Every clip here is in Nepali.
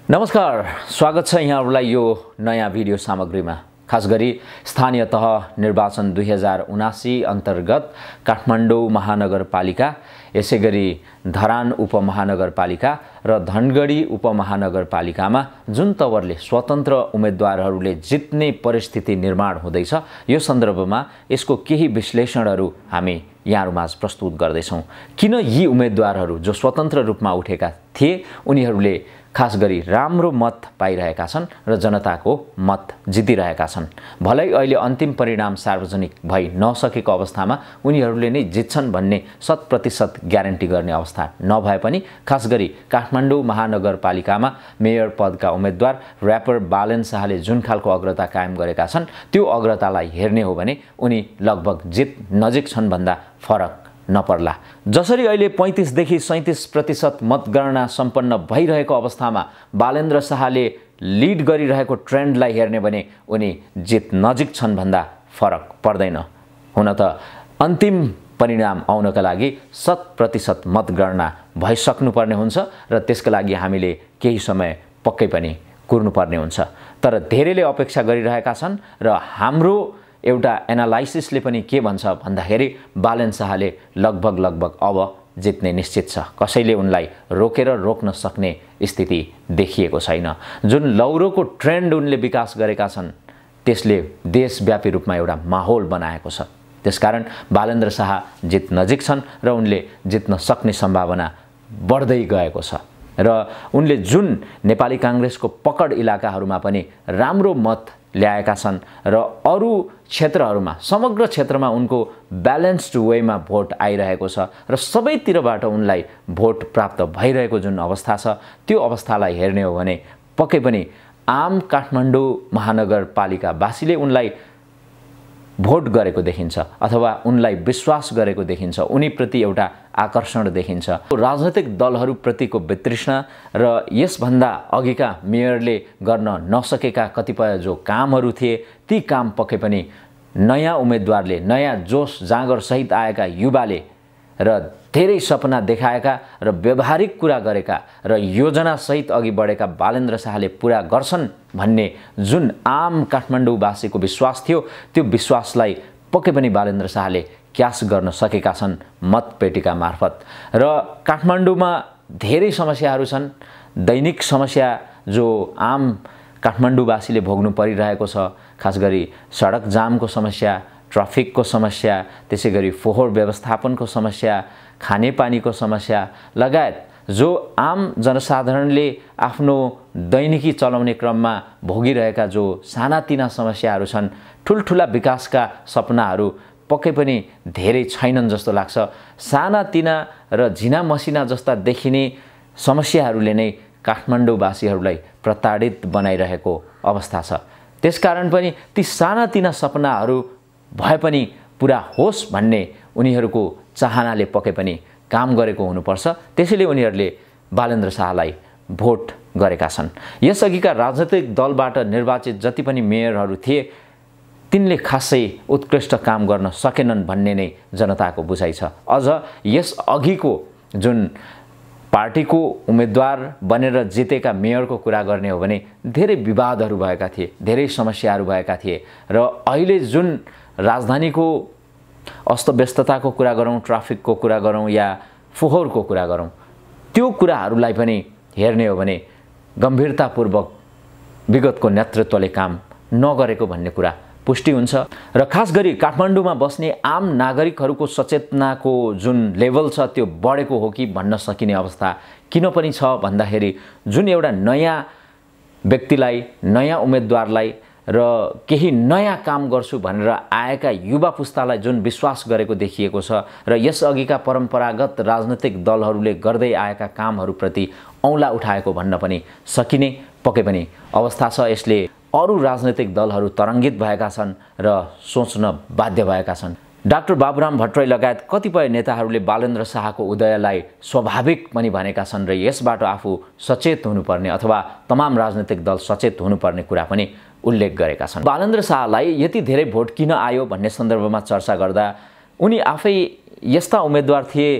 नमस्कार, स्वागत छ यहाँहरुलाई यो नयाँ भिडियो सामग्रीमा। खास गरी स्थानीय तह निर्वाचन 2079 अन्तर्गत काठमाडौँ महानगरपालिका, यसैगरी धरान उपमहानगरपालिका र धनगढी उपमहानगरपालिकामा जुन तवरले स्वतन्त्र उम्मेदवारहरूले जित्ने परिस्थिति निर्माण हुँदैछ, यो सन्दर्भमा यसको केही विश्लेषणहरू हामी यहाँहरुमाझ प्रस्तुत गर्दैछौं। किन यी उम्मेदवारहरू जो स्वतन्त्र रूपमा उठेका थिए उनीहरूले खास गरी राम्रो मत पाइरहेका छन् र जनताको मत जितिरहेका छन्। भलै अहिले अन्तिम परिणाम सार्वजनिक भई नसकेको अवस्थामा उनीहरूले नै जित्छन् भन्ने 100% ग्यारेन्टी गर्ने अवस्था नभए पनि खास गरी काठमाडौँ महानगरपालिकामा मेयर पदका उम्मेदवार र्यापर बालेन शाहले जुन खालको अग्रता कायम गरेका छन् त्यो अग्रतालाई हेर्ने हो भने उनी लगभग जित नजिक छन् भन्दा फरक नपर्ला। जसरी अहिले 35 देखि 37% मतगणना सम्पन्न भइरहेको अवस्थामा बालेन्द्र शाहले लिड गरिरहेको ट्रेन्डलाई हेर्ने भने उनी जित नजिक छन् भन्दा फरक पर्दैन। हुन त अन्तिम परिणाम आउनका लागि 100% मतगणना भइसक्नुपर्ने हुन्छ र त्यसका लागि हामीले केही समय पक्कै पनि कुर्नुपर्ने हुन्छ। तर धेरैले अपेक्षा गरिरहेका छन् र हाम्रो एउटा एनालाइसिसले पनि के भन्छ भन्दाखेरि बालेन शाहले लगभग अब जित्ने निश्चित छ। कसैले उनलाई रोक्न सक्ने स्थिति देखिएको छैन। जुन लौरोको ट्रेन्ड उनले विकास गरेका छन् त्यसले देशव्यापी रूपमा एउटा माहौल बनाएको छ। त्यसकारण बालेन्द्र शाह जित नजिक छन् र उनले जित्न सक्ने सम्भावना बढ्दै गएको छ र उनले जुन नेपाली कांग्रेसको पकड इलाकाहरूमा पनि राम्रो मत ल्याएका छन् र अरू क्षेत्रहरूमा समग्र क्षेत्रमा उनको ब्यालेन्स्ड वेमा भोट आइरहेको छ र सबैतिरबाट उनलाई भोट प्राप्त भइरहेको जुन अवस्था छ त्यो अवस्थालाई हेर्ने हो भने पक्कै पनि आम काठमाडौँ महानगरपालिकावासीले उनलाई भोट गरेको देखिन्छ अथवा उनलाई विश्वास गरेको देखिन्छ। उनीप्रति एउटा आकर्षण देखिन्छ। राजनैतिक दलहरूप्रतिको वितृष्णा र यसभन्दा अघिका मेयरले गर्न नसकेका कतिपय जो कामहरू थिए ती काम पक्कै पनि नयाँ उम्मेदवारले, नयाँ जोश जाँगर सहित आएका युवाले र धेरै सपना देखाएका र व्यवहारिक कुरा गरेका र योजना सहित अघि बढेका बालेन्द्र शाहले पूरा गर्छन् भन्ने जुन आम काठमाडौँवासीको विश्वास थियो त्यो विश्वासलाई पक्कै पनि बालेन्द्र शाहले क्यास गर्न सकेका छन् मतपेटिका मार्फत। र काठमाडौँमा धेरै समस्याहरू छन्। दैनिक समस्या जो आम काठमाडौँवासीले भोग्नु परिरहेको छ, खास गरी सडक जामको समस्या, ट्राफिकको समस्या, त्यसैगरी फोहोर व्यवस्थापनको समस्या, खानेपानीको समस्या लगायत जो आम जनसाधारणले आफ्नो दैनिकी चलाउने क्रममा भोगिरहेका जो सानातिना समस्याहरू छन्, ठुलठुला विकासका सपनाहरू पक्कै पनि धेरै छैनन् जस्तो लाग्छ। सानातिना र झिना मसिना जस्ता देखिने समस्याहरूले नै काठमाडौँवासीहरूलाई प्रताडित बनाइरहेको अवस्था छ। त्यसकारण पनि ती सानातिना सपनाहरू भए पनि पूरा होस् भन्ने उनीहरूको चाहनाले पक्कै पनि काम गरेको हुनुपर्छ। त्यसैले उनीहरूले बालेन्द्र शाहलाई भोट गरेका छन्। यसअघिका राजनैतिक दलबाट निर्वाचित जति पनि मेयरहरू थिए तिनले खासै उत्कृष्ट काम गर्न सकेनन् भन्ने नै जनताको बुझाइ छ। अझ यस अघिको जुन पार्टीको उम्मेदवार बनेर जितेका मेयरको कुरा गर्ने हो भने धेरै विवादहरू भएका थिए, धेरै समस्याहरू भएका थिए र अहिले जुन राजधानीको अस्तव्यस्तताको कुरा गरौँ, ट्राफिकको कुरा गरौँ या फोहोरको कुरा गरौँ, त्यो कुराहरूलाई पनि हेर्ने हो भने गम्भीरतापूर्वक विगतको नेतृत्वले काम नगरेको भन्ने कुरा पुष्टि हुन्छ। र खास गरी काठमाडौँमा बस्ने आम नागरिकहरूको सचेतनाको जुन लेभल छ त्यो बढेको हो कि भन्न सकिने अवस्था किन पनि छ भन्दाखेरि जुन एउटा नयाँ व्यक्तिलाई, नयाँ उम्मेदवारलाई र केही नयाँ काम गर्छु भनेर आएका युवा पुस्तालाई जुन विश्वास गरेको देखिएको छ र यसअघिका परम्परागत राजनैतिक दलहरूले गर्दै आएका कामहरूप्रति औँला उठाएको भन्न पनि सकिने पक्कै पनि अवस्था छ। यसले अरू राजनैतिक दलहरू तरङ्गित भएका छन् र सोच्न बाध्य भएका छन्। डाक्टर बाबुराम भट्टराई लगायत कतिपय नेताहरूले बालेन्द्र शाहको उदयलाई स्वाभाविक पनि भनेका छन् र यसबाट आफू सचेत हुनुपर्ने अथवा तमाम राजनैतिक दल सचेत हुनुपर्ने कुरा पनि उल्लेख गरेका छन्। बालेन्द्र शाहलाई यति धेरै भोट किन आयो भन्ने सन्दर्भमा चर्चा गर्दा उनी आफै यस्ता उम्मेदवार थिए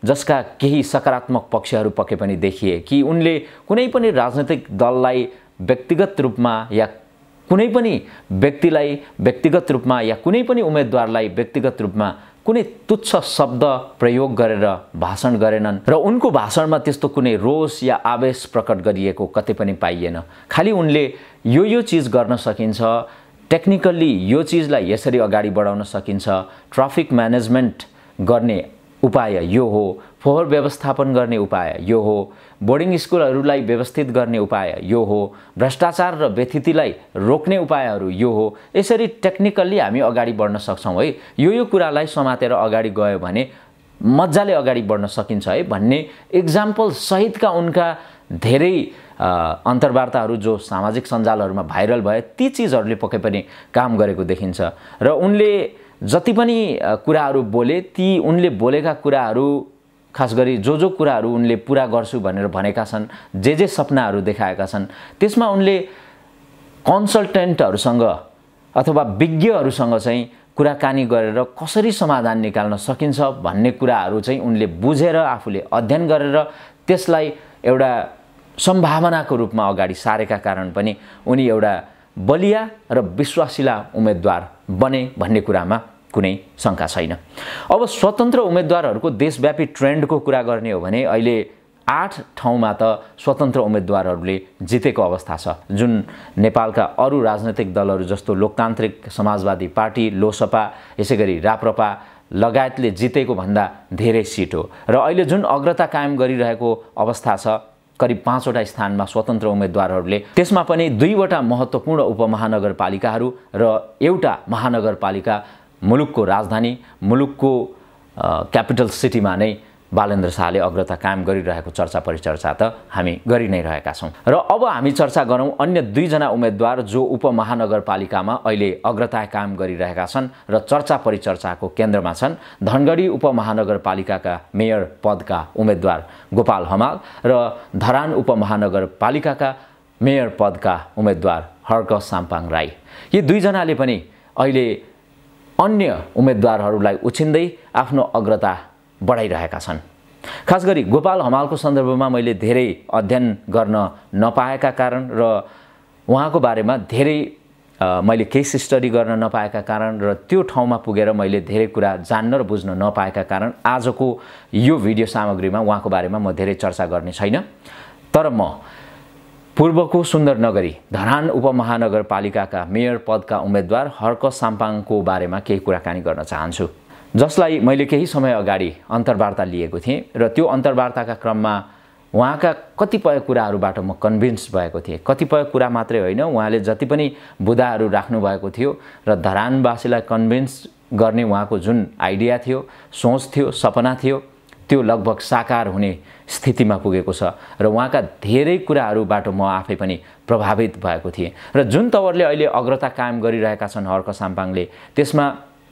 जसका केही सकारात्मक पक्षहरू पक्कै पनि देखिए कि उनले कुनै पनि राजनैतिक दललाई व्यक्तिगत रूपमा या कुनै पनि व्यक्तिलाई व्यक्तिगत रूपमा या कुनै पनि उम्मेदवारलाई व्यक्तिगत रूपमा कुनै तुच्छ शब्द प्रयोग गरेर भाषण गरेनन् र उनको भाषणमा त्यस्तो कुनै रोष या आवेश प्रकट गरिएको कतै पनि पाइएन। खाली उनले यो चीज गर्न सकिन्छ, टेक्निकली यो चीजलाई यसरी अगाडि बढाउन सकिन्छ, ट्राफिक म्यानेजमेन्ट गर्ने उपाय यो हो, फोहोर व्यवस्थापन गर्ने उपाय यो हो, बोर्डिङ स्कुलहरूलाई व्यवस्थित गर्ने उपाय यो हो, भ्रष्टाचार र व्यथितिलाई रोक्ने उपायहरू यो हो, यसरी टेक्निकल्ली हामी अगाडि बढ्न सक्छौँ है, यो कुरालाई समातेर अगाडि गयो भने मजाले अगाडि बढ्न सकिन्छ है भन्ने एक्जाम्पल सहितका उनका धेरै अन्तर्वार्ताहरू जो सामाजिक सञ्जालहरूमा भाइरल भए ती चीजहरूले पक्कै पनि काम गरेको देखिन्छ। र उनले जति पनि कुराहरू बोले ती उनले बोलेका कुराहरू खास गरी जो कुराहरू उनले पूरा गर्छु भनेर भनेका छन्, जे सपनाहरू देखाएका छन्, त्यसमा उनले कन्सल्टेन्टहरूसँग अथवा विज्ञहरूसँग चाहिँ कुराकानी गरेर कसरी समाधान निकाल्न सकिन्छ भन्ने कुराहरू चाहिँ उनले बुझेर आफूले अध्ययन गरेर त्यसलाई एउटा सम्भावनाको रूपमा अगाडि सारेका कारण पनि उनी एउटा बलिया र विश्वासिला उम्मेदवार बने भन्ने कुरामा कुनै शंका छैन। अब स्वतन्त्र उम्मेदवारहरूको देशव्यापी ट्रेन्डको कुरा गर्ने हो भने अहिले 8 ठाउँमा त स्वतन्त्र उम्मेदवारहरूले जितेको अवस्था छ, जुन नेपालका अरू राजनैतिक दलहरू जस्तो लोकतान्त्रिक समाजवादी पार्टी, लोसपा, यसैगरी राप्रपा लगायतले जितेको भन्दा धेरै सिट हो। र अहिले जुन अग्रता कायम गरिरहेको अवस्था छ, करिब 5 वटा स्थानमा स्वतन्त्र उम्मेदवारहरूले, त्यसमा पनि 2 वटा महत्त्वपूर्ण उपमहानगरपालिकाहरू र एउटा महानगरपालिका मुलुकको राजधानी, मुलुकको क्यापिटल सिटीमा नै बालेन्द्र शाहले अग्रता कायम गरिरहेको चर्चा परिचर्चा त हामी गरि नै रहेका छौं। र अब हामी चर्चा गरौं अन्य 2 जना उम्मेदवार जो उपमहानगरपालिकामा अहिले अग्रता कायम गरिरहेका छन् र चर्चा परिचर्चाको केन्द्रमा छन्। धनगढी उपमहानगरपालिकाका मेयर पदका उम्मेदवार गोपाल हमाल र धरान उपमहानगरपालिकाका मेयर पदका उम्मेदवार हर्क साम्पाङ राई। यी 2 जनाले पनि अहिले अन्य उम्मेदवारहरूलाई उछिन्दै आफ्नो अग्रता बढाइरहेका छन्। खास गरी गोपाल हमालको सन्दर्भमा मैले धेरै अध्ययन गर्न नपाएका कारण र उहाँको बारेमा धेरै मैले केस स्टडी गर्न नपाएका कारण र त्यो ठाउँमा पुगेर मैले धेरै कुरा जान्न र बुझ्न नपाएका कारण आजको यो भिडियो सामग्रीमा उहाँको बारेमा म धेरै चर्चा गर्ने छैन। तर म पूर्वको सुन्दरनगरी धरान उपमहानगरपालिकाका मेयर पदका उम्मेदवार हर्क साम्पाङको बारेमा केही कुराकानी गर्न चाहन्छु, जसलाई मैले केही समय अगाडि अन्तर्वार्ता लिएको थिएँ र त्यो अन्तर्वार्ताका क्रममा उहाँका कतिपय कुराहरूबाट म कन्भिन्स भएको थिएँ। कतिपय कुरा मात्रै होइन, उहाँले जति पनि बुदाहरू राख्नु भएको थियो र धरानवासीलाई कन्भिन्स गर्ने उहाँको जुन आइडिया थियो, सोच थियो, सपना थियो, त्यो लगभग साकार हुने स्थितिमा पुगेको छ र उहाँका धेरै कुराहरूबाट म आफै पनि प्रभावित भएको थिएँ। र जुन तवरले अहिले अग्रता कायम गरिरहेका छन् हर्क साम्पाङले, त्यसमा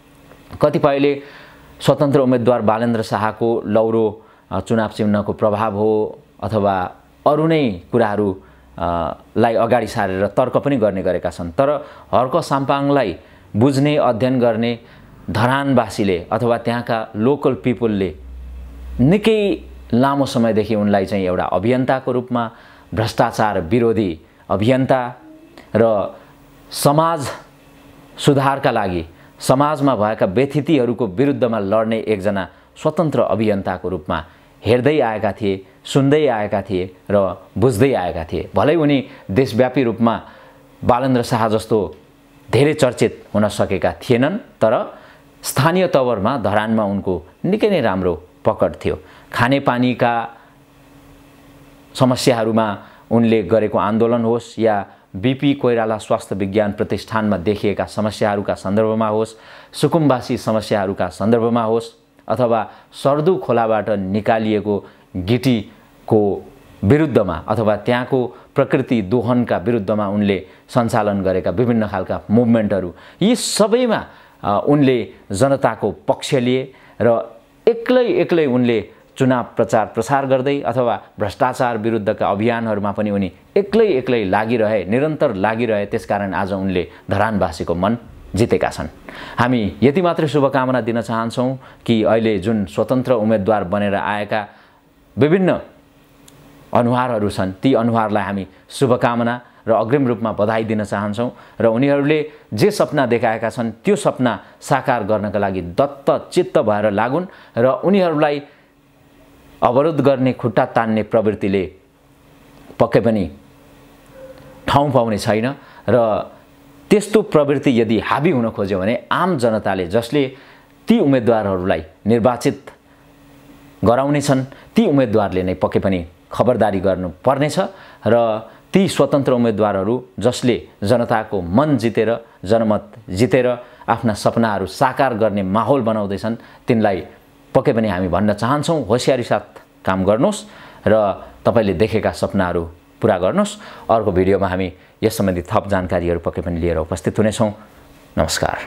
कतिपयले स्वतन्त्र उम्मेदवार बालेन्द्र शाहको लौरो चुनाव चिन्हको प्रभाव हो अथवा अरू नै कुराहरू लाई अगाडि सारेर तर्क पनि गर्ने गरेका छन्। तर हर्क साम्पाङलाई बुझ्ने, अध्ययन गर्ने धरानवासीले अथवा त्यहाँका लोकल पिपुलले निकै लामो समयदेखि उनलाई चाहिँ एउटा अभियन्ताको रूपमा, भ्रष्टाचार विरोधी अभियन्ता र समाज सुधारका लागि समाजमा भएका व्यथितिहरूको विरुद्धमा लड्ने एकजना स्वतन्त्र अभियन्ताको रूपमा हेर्दै आएका थिए, सुन्दै आएका थिए र बुझ्दै आएका थिए। भलै उनी देशव्यापी रूपमा बालेन्द्र शाह जस्तो धेरै चर्चित हुन सकेका थिएनन्, तर स्थानीय तवरमा धरानमा उनको निकै नै राम्रो पकड थियो। खानेपानीका समस्याहरूमा उनले गरेको आन्दोलन होस् या बीपी कोइराला स्वास्थ्य विज्ञान प्रतिष्ठानमा देखिएका समस्याहरूका सन्दर्भमा होस्, सुकुम्बासी समस्याहरूका सन्दर्भमा होस् अथवा सर्दु खोलाबाट निकालिएको गिटीको विरुद्धमा अथवा त्यहाँको प्रकृति दोहनका विरुद्धमा उनले सञ्चालन गरेका विभिन्न खालका मुभमेन्टहरू, यी सबैमा उनले जनताको पक्ष लिए र एक्लै उनले चुनाव प्रचार प्रसार गर्दै अथवा भ्रष्टाचार विरुद्धका अभियानहरूमा पनि उनी एक्लै लागिरहे, निरन्तर लागिरहे। त्यसकारण आज उनले धरानवासीको मन जितेका छन्। हामी यति मात्रै शुभकामना दिन चाहन्छौँ कि अहिले जुन स्वतन्त्र उम्मेदवार बनेर आएका विभिन्न अनुहारहरू छन्, ती अनुहारलाई हामी शुभकामना र अग्रिम रूपमा बधाई दिन चाहन्छौँ र उनीहरूले जे सपना देखाएका छन् त्यो सपना साकार गर्नका लागि दत्तचित्त भएर लागुन् र उनीहरूलाई अवरोध गर्ने, खुट्टा तान्ने प्रवृत्तिले पक्कै पनि ठाउँ पाउने छैन र त्यस्तो प्रवृत्ति यदि हाबी हुन खोज्यो भने आम जनताले जसले ती उम्मेदवारहरूलाई निर्वाचित गराउनेछन् ती उम्मेदवारले नै पक्कै पनि खबरदारी गर्नुपर्नेछ र ती स्वतन्त्र उम्मेदवारहरू जसले जनताको मन जितेर, जनमत जितेर आफ्ना सपनाहरू साकार गर्ने माहौल बनाउँदैछन् तिनलाई पक्कै पनि हामी भन्न चाहन्छौँ होशियारी साथ काम गर्नुहोस् र तपाईले देखेका सपनाहरू पूरा गर्नुहोस्। अर्को भिडियोमा हामी यस सम्बन्धी थप जानकारीहरू पक्कै पनि लिएर उपस्थित हुनेछौँ। नमस्कार।